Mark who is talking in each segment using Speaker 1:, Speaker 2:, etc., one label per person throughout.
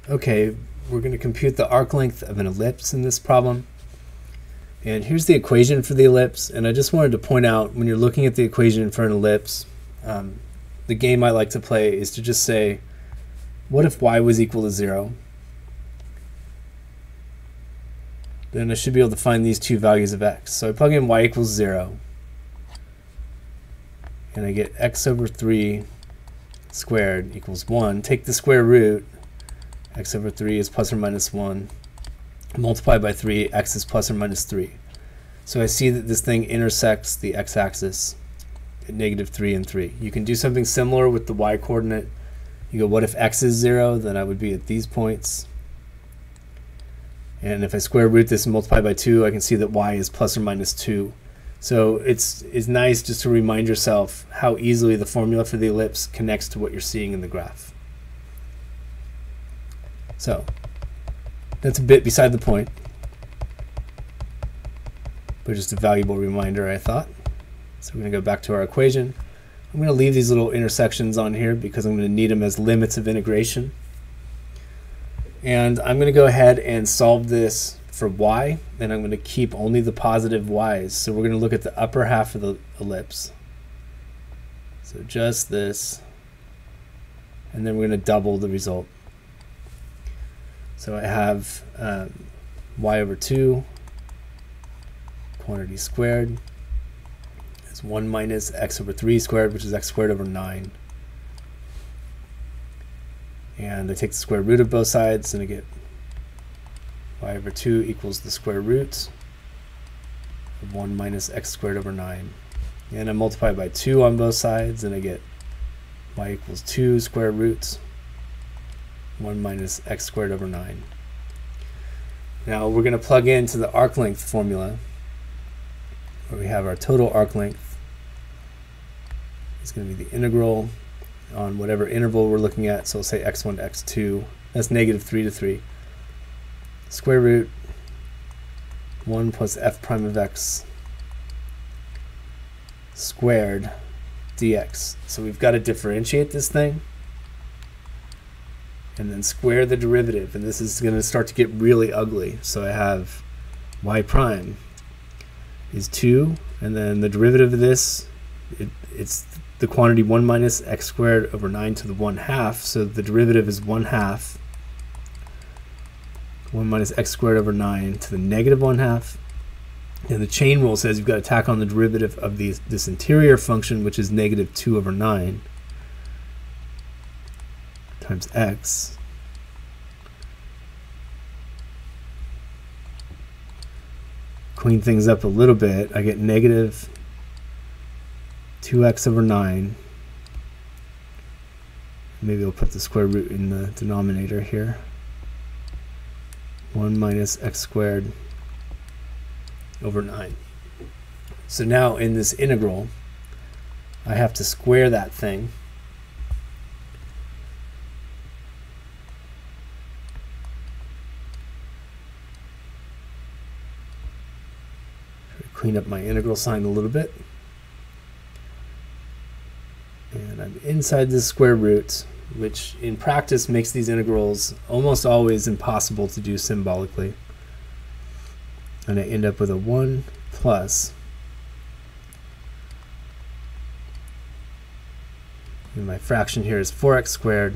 Speaker 1: Okay, we're going to compute the arc length of an ellipse in this problem. And here's the equation for the ellipse. And I just wanted to point out, when you're looking at the equation for an ellipse, the game I like to play is to just say, what if y was equal to 0? Then I should be able to find these two values of x. So I plug in y equals 0. And I get x over 3 squared equals 1. Take the square root. X over 3 is plus or minus 1. Multiply by 3, x is plus or minus 3. So I see that this thing intersects the x-axis at -3 and 3. You can do something similar with the y-coordinate. You go, what if x is 0? Then I would be at these points. And if I square root this and multiply by 2, I can see that y is plus or minus 2. So it's nice just to remind yourself how easily the formula for the ellipse connects to what you're seeing in the graph. So that's a bit beside the point, but just a valuable reminder, I thought. So we're going to go back to our equation. I'm going to leave these little intersections on here because I'm going to need them as limits of integration. And I'm going to go ahead and solve this for y, and I'm going to keep only the positive y's. So we're going to look at the upper half of the ellipse. So just this, and then we're going to double the result. So I have y over 2, quantity squared, is 1 minus x over 3 squared, which is x squared over 9. And I take the square root of both sides, and I get y over 2 equals the square root of 1 minus x squared over 9. And I multiply by 2 on both sides, and I get y equals 2 square roots 1 minus x squared over 9. Now we're going to plug into the arc length formula, where we have our total arc length. It's going to be the integral on whatever interval we're looking at. So we'll say x1 to x2. That's -3 to 3. Square root 1 plus f prime of x squared dx. So we've got to differentiate this thing and then square the derivative, and this is going to start to get really ugly. So I have y prime is 2, and then the derivative of this, it's the quantity 1 minus x squared over 9 to the 1/2, so the derivative is 1/2, 1 minus x squared over 9 to the -1/2, and the chain rule says you've got to tack on the derivative of this interior function, which is -2 over 9 times x. Clean things up a little bit. I get -2x over 9. Maybe I'll put the square root in the denominator here. 1 minus x squared over 9. So now in this integral, I have to square that thing. Clean up my integral sign a little bit. And I'm inside this square root, which in practice makes these integrals almost always impossible to do symbolically. And I end up with a 1 plus, and my fraction here is 4x squared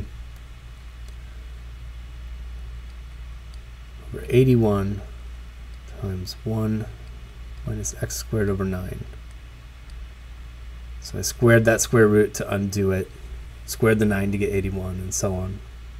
Speaker 1: over 81 times 1 minus x squared over 9. So I squared that square root to undo it, squared the 9 to get 81, and so on.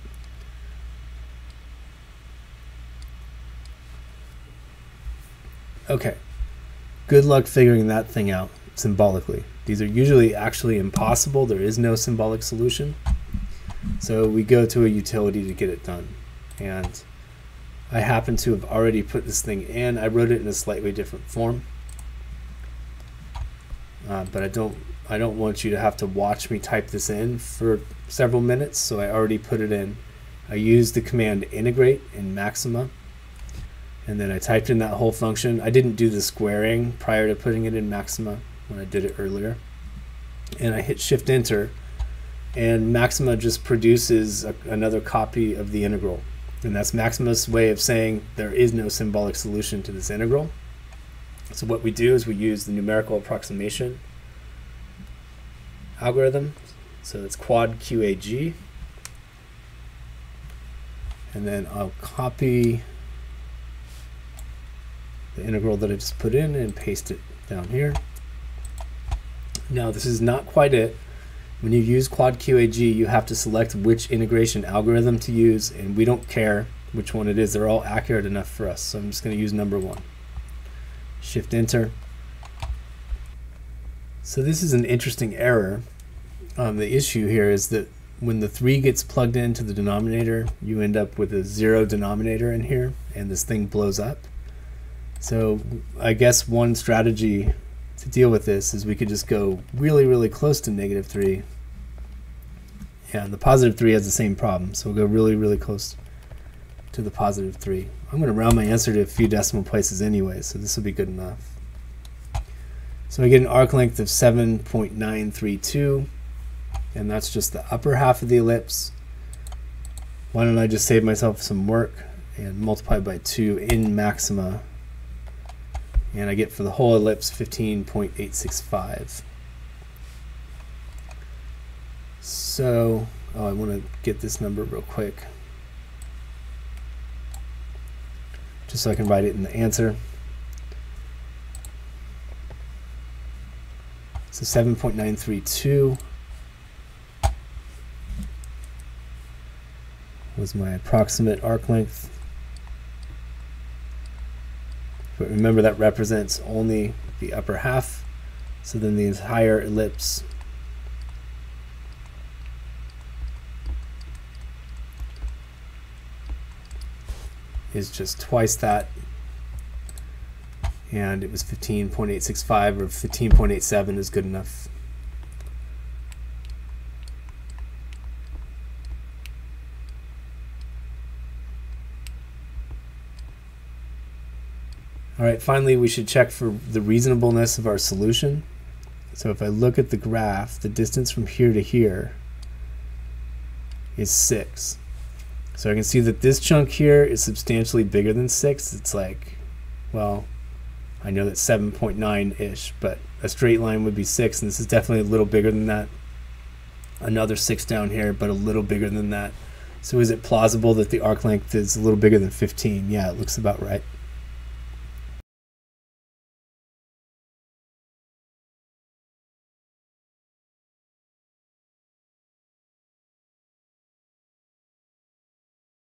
Speaker 1: Okay, good luck figuring that thing out symbolically. These are usually actually impossible. There is no symbolic solution. So we go to a utility to get it done. And I happen to have already put this thing in. I wrote it in a slightly different form, but I don't want you to have to watch me type this in for several minutes, so I already put it in. I used the command integrate in Maxima, and then I typed in that whole function. I didn't do the squaring prior to putting it in Maxima when I did it earlier, and I hit Shift Enter, and Maxima just produces another copy of the integral. And that's Maxima's way of saying there is no symbolic solution to this integral. So what we do is we use the numerical approximation algorithm. So it's quad QAG. And then I'll copy the integral that I just put in and paste it down here. Now this is not quite it. When you use quad QAG, you have to select which integration algorithm to use, and we don't care which one it is. They're all accurate enough for us. So I'm just going to use number 1. Shift enter. So this is an interesting error. The issue here is that when the 3 gets plugged into the denominator, you end up with a 0 denominator in here, and this thing blows up. So I guess one strategy to deal with this is we could just go really, really close to -3. And the +3 has the same problem, so we'll go really, really close to the +3. I'm going to round my answer to a few decimal places anyway, so this will be good enough. So I get an arc length of 7.932, and that's just the upper half of the ellipse. Why don't I just save myself some work and multiply by 2 in Maxima, and I get for the whole ellipse 15.865. So, I want to get this number real quick, just so I can write it in the answer. So 7.932 was my approximate arc length. But remember, that represents only the upper half, so then the entire ellipse is just twice that, and it was 15.865, or 15.87 is good enough. All right, finally we should check for the reasonableness of our solution. So if I look at the graph, the distance from here to here is 6. So I can see that this chunk here is substantially bigger than 6. It's like, well, I know that's 7.9-ish, but a straight line would be 6, and this is definitely a little bigger than that. Another 6 down here, but a little bigger than that. So is it plausible that the arc length is a little bigger than 15? Yeah, it looks about right.